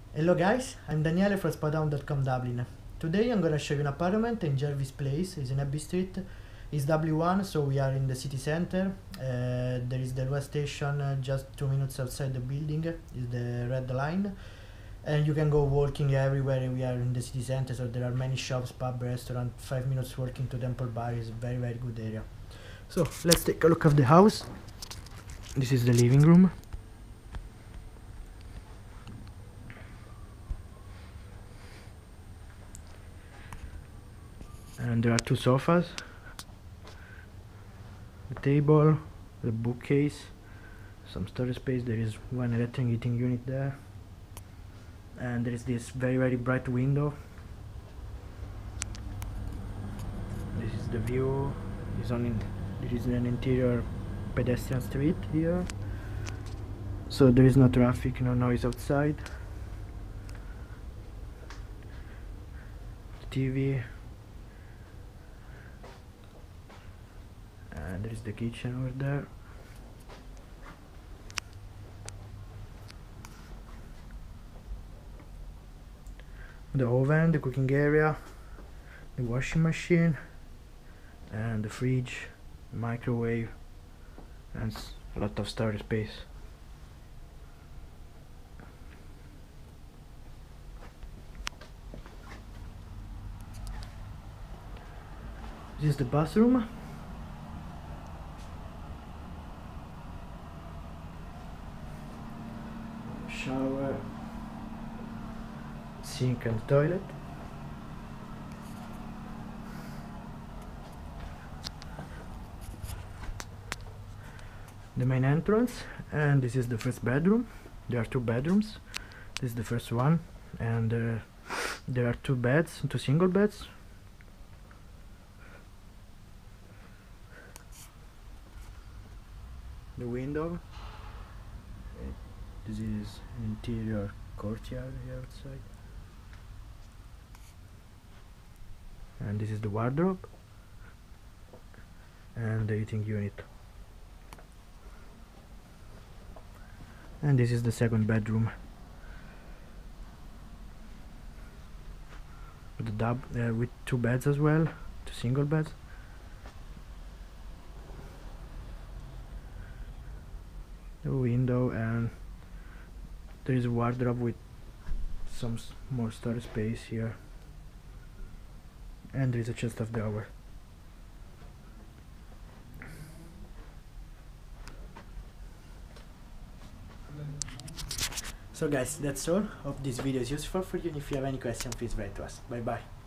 Hello guys, I'm Daniele from Spotahome.com Dublin. Today I'm gonna show you an apartment in Jervis Place. It's in Abbey Street. It's W1, so we are in the city center. There is the railway station just 2 minutes outside the building. Is the red line, and you can go walking everywhere. We are in the city center, so there are many shops, pub, restaurant. 5 minutes walking to Temple Bar is a very good area. So let's take a look at the house. This is the living room. And there are two sofas, the table, the bookcase, some storage space. There is one electric heating unit there, and there is this very bright window. This is the view. There is an interior pedestrian street here, so there is no traffic, no noise outside. The TV. And there is the kitchen over there. The oven, the cooking area, the washing machine, and the fridge, microwave, and a lot of storage space. This is the bathroom. Shower, sink and toilet. The main entrance, and this is the first bedroom. There are two bedrooms. This is the first one, and there are two beds, two single beds. The window. This is an interior courtyard here outside, and this is the wardrobe and the heating unit, and this is the second bedroom with the with two beds as well, two single beds. The window, and there is a wardrobe with some more storage space here, and there is a chest of drawer. So guys, that's all. Hope this video is useful for you, and if you have any questions, please write to us. Bye bye.